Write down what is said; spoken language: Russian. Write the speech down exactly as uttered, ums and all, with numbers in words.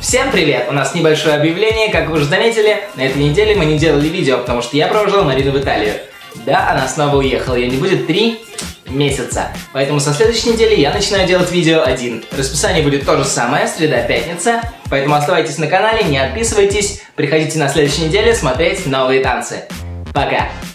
Всем привет! У нас небольшое объявление, как вы уже заметили, на этой неделе мы не делали видео, потому что я провожал Марину в Италию. Да, она снова уехала, ее не будет три месяца. Поэтому со следующей недели я начинаю делать видео один. Расписание будет то же самое, среда-пятница. Поэтому оставайтесь на канале, не отписывайтесь. Приходите на следующей неделе смотреть новые танцы. Пока!